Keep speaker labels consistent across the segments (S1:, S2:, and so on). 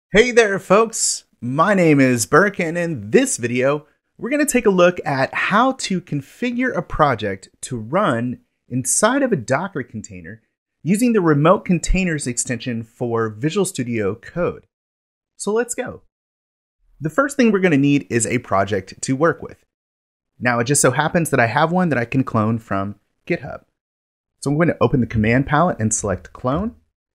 S1: Hey there, folks. My name is Burke, and in this video, we're going to take a look at how to configure a project to run inside of a Docker container using the Remote Containers extension for Visual Studio Code. So let's go. The first thing we're going to need is a project to work with. Now, it just so happens that I have one that I can clone from GitHub. So I'm going to open the command palette and select clone.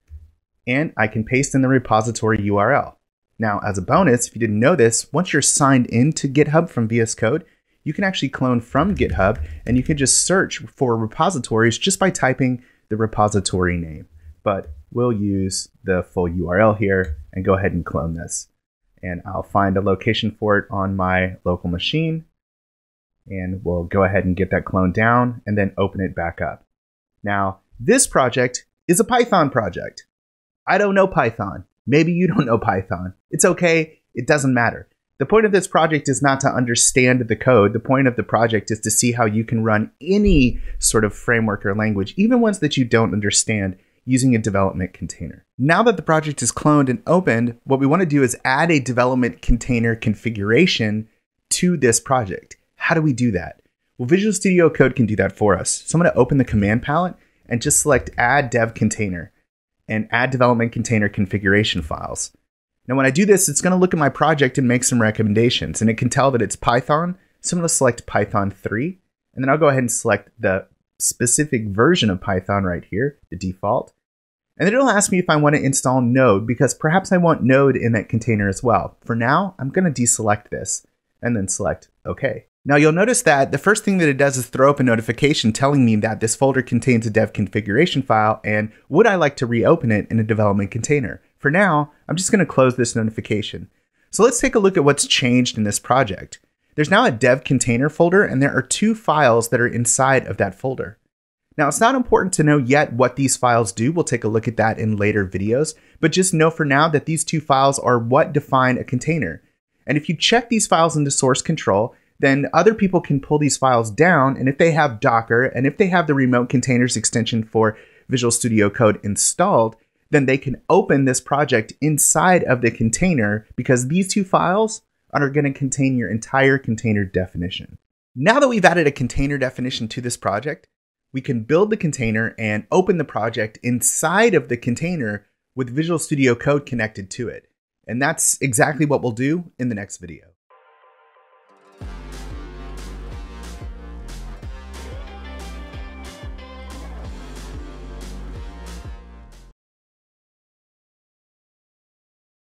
S1: And I can paste in the repository URL. Now, as a bonus, if you didn't know this, once you're signed into GitHub from VS Code, you can actually clone from GitHub, and you can just search for repositories just by typing the repository name. But we'll use the full URL here and go ahead and clone this. And I'll find a location for it on my local machine, and we'll go ahead and get that clone down and then open it back up. Now, this project is a Python project. I don't know Python. Maybe you don't know Python. It's okay. It doesn't matter. The point of this project is not to understand the code. The point of the project is to see how you can run any sort of framework or language, even ones that you don't understand, using a development container. Now that the project is cloned and opened, what we want to do is add a development container configuration to this project. How do we do that? Well, Visual Studio Code can do that for us. So I'm going to open the command palette and just select Add Dev Container and add development container configuration files. Now, when I do this, it's going to look at my project and make some recommendations, and it can tell that it's Python. So I'm going to select Python 3, and then I'll go ahead and select the specific version of Python right here, the default. And then it'll ask me if I want to install Node, because perhaps I want Node in that container as well. For now, I'm going to deselect this and then select OK. Now you'll notice that the first thing that it does is throw up a notification telling me that this folder contains a dev configuration file and would I like to reopen it in a development container. For now, I'm just going to close this notification. So let's take a look at what's changed in this project. There's now a dev container folder, and there are two files that are inside of that folder. Now, it's not important to know yet what these files do. We'll take a look at that in later videos, but just know for now that these two files are what define a container. And if you check these files into source control, then other people can pull these files down, and if they have Docker, and if they have the Remote Containers extension for Visual Studio Code installed, then they can open this project inside of the container, because these two files are going to contain your entire container definition. Now that we've added a container definition to this project, we can build the container and open the project inside of the container with Visual Studio Code connected to it. And that's exactly what we'll do in the next video.